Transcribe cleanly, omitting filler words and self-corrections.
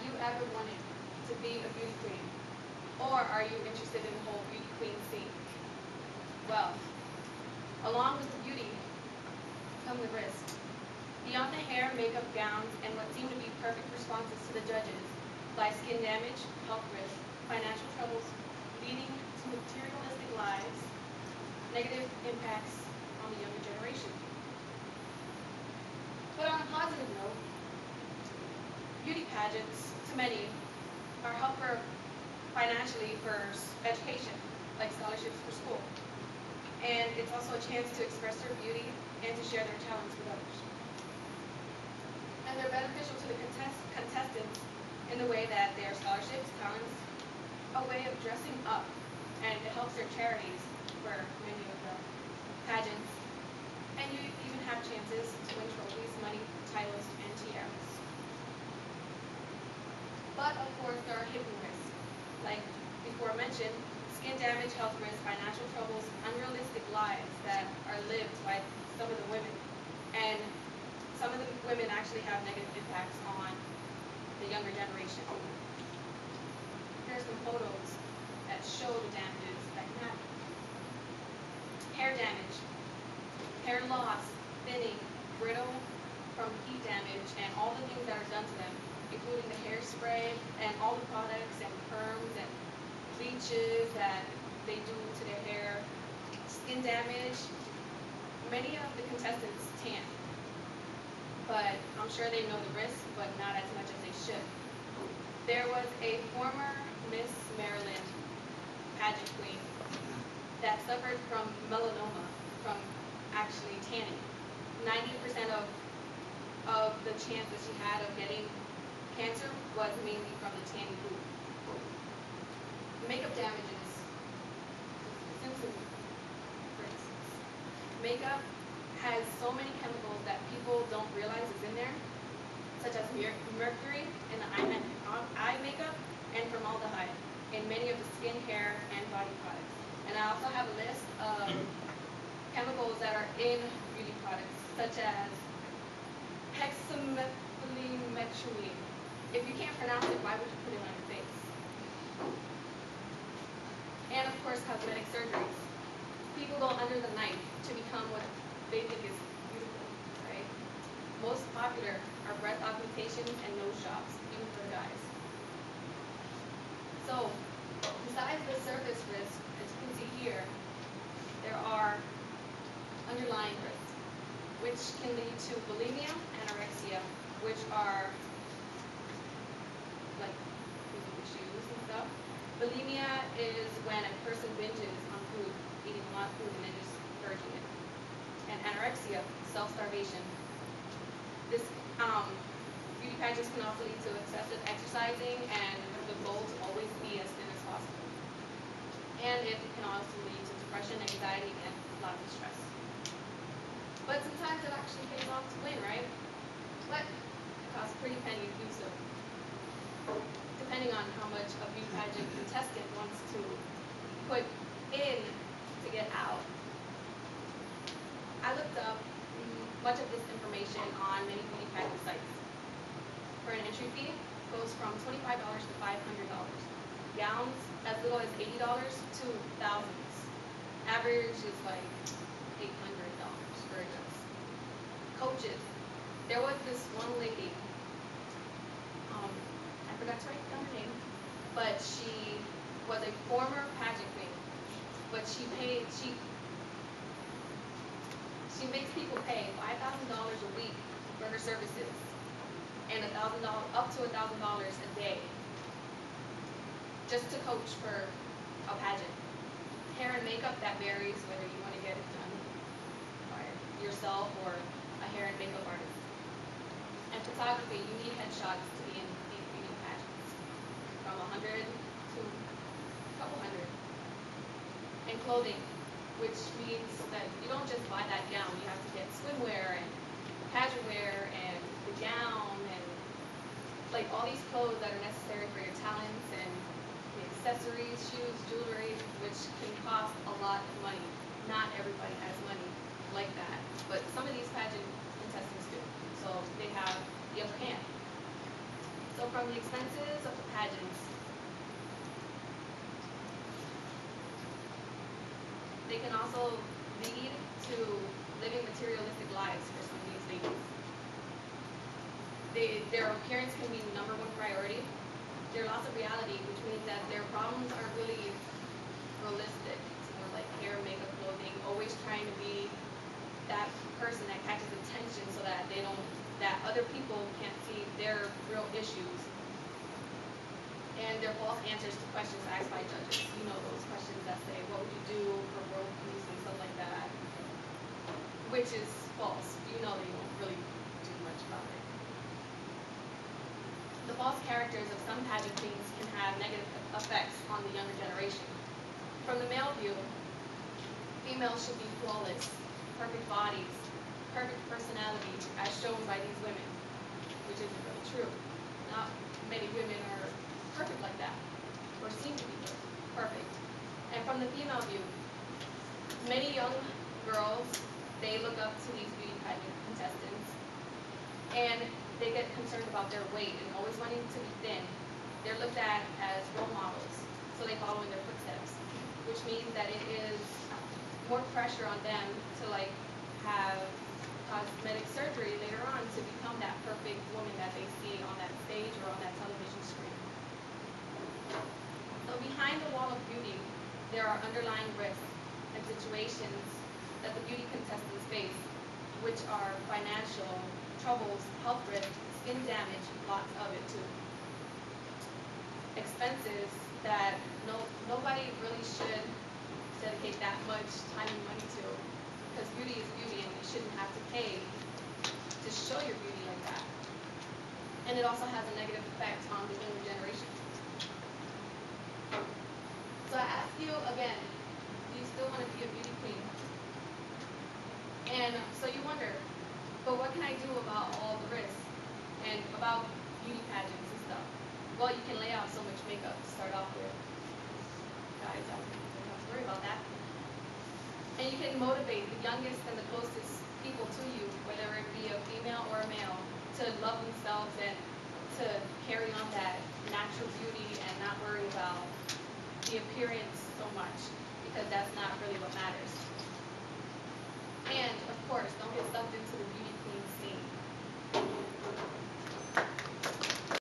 you ever wanted to be a beauty queen? Or are you interested in the whole beauty queen scene? Well, along with the beauty come the risk. Beyond the hair, makeup, gowns, and what seem to be perfect responses to the judges lie skin damage, health risks, financial troubles, leading to materialistic lives, negative impacts on the younger generation. But on a positive note, beauty pageants, to many, are helpful financially for education, like scholarships for school. And it's also a chance to express their beauty and to share their talents with others. And they're beneficial to the contestants in the way that their scholarships, talents, a way of dressing up, and it helps their charities for many of the pageants. And you even have chances to win trophies, money, titles, and tiaras. But of course, there are hidden risks, like before mentioned, skin damage, health risks, financial troubles, unrealistic lives that are lived by some of the women. And some of the women actually have negative impacts on the younger generation. Here's some photos that show the damages that can happen. Hair damage, hair loss, thinning, brittle from heat damage, and all the things that are done to them, including the hairspray and all the products and perms and bleaches that they do to their hair, skin damage. Many of the contestants tan, but I'm sure they know the risk, but not as much as they should. There was a former Miss Maryland pageant queen that suffered from melanoma from actually tanning. 90% of the chance that she had of getting cancer was mainly from the tanning food. Makeup damages. Simpson, for instance. Makeup has so many chemicals that people don't realize is in there, such as mercury in the eye makeup and formaldehyde in many of the skin, hair, and body products. And I also have a list of chemicals that are in beauty products, such as hexamethylenediamine. If you can't pronounce it, why would you put it on your face? And of course, cosmetic surgeries. People go under the knife to become what they think is beautiful, right? Most popular are breast augmentations and nose jobs, even for the guys. So, besides the surface risk, as you can see here, there are underlying risks, which can lead to bulimia, anorexia, which are like physical issues and stuff. Bulimia is when a person binges on food, eating a lot of food and then just purging it. And anorexia, self-starvation. This beauty pageants can also lead to excessive exercising and the goal to always be as thin as possible. And it can also lead to depression, anxiety, and lots of stress. But sometimes it actually pays off to win, right? But it costs a pretty penny to do so, depending on how much a beauty pageant contestant wants to put in to get out. I looked up much of this information on many beauty pageant sites. For an entry fee, it goes from $25 to $500. Gowns as little as $80 to thousands. Average is like $800 for a dress. Coaches. There was this one lady, I forgot to write down her name, but she was a former pageant queen. But she makes people pay $5,000 a week for her services, and up to $1,000 a day, just to coach for a pageant. Hair and makeup, that varies whether you want to get it done by yourself or a hair and makeup artist. And photography, you need headshots to be in these beauty pageants, from 100 to a couple hundred. And clothing, which means that you don't just buy that gown, you have to get swimwear and pageant wear and the gown and like all these clothes that are necessary for your talents and the accessories, shoes, jewelry, which can cost a lot of money. Not everybody has money like that, but some of these pageant contestants do, so they have the upper hand. So from the expenses of the pageants, they can also lead to living materialistic lives for some of these ladies. Their appearance can be number one priority. Their loss of reality, which means that their problems aren't really realistic. It's more like hair, makeup, clothing, always trying to be that person that catches attention so that that other people can't see their real issues. And their false answers to questions asked by judges. You know those questions that say, what would you do for world peace and stuff like that, which is false. You know they don't really do much about it. The false characters of some pageant queens can have negative effects on the younger generation. From the male view, females should be flawless, perfect bodies, perfect personality, as shown by these women, which isn't really true. Not many women are perfect like that, or seem to be perfect. And from the female view, many young girls, they look up to these beauty pageant contestants, and they get concerned about their weight and always wanting to be thin. They're looked at as role models, so they follow in their footsteps, which means that it is more pressure on them to have cosmetic surgery later on to become that perfect woman that they see on that stage or on that television screen. So behind the wall of beauty, there are underlying risks and situations that the beauty contestants face, which are financial troubles, health risks, skin damage, lots of it too. Expenses that nobody really should dedicate that much time and money to, because beauty is beauty and you shouldn't have to pay to show your beauty like that. And it also has a negative effect on the younger generation. So I ask you again, do you still want to be a beauty queen? And so you wonder, but what can I do about all the risks and about beauty pageants and stuff? Well, you can lay out so much makeup to start off with. Guys, I don't have to worry about that. And you can motivate the youngest and the closest people to you, whether it be a female or a male, to love themselves and to carry on that natural beauty and not worry about the appearance so much, because that's not really what matters. And, of course, don't get sucked into the beauty queen scene.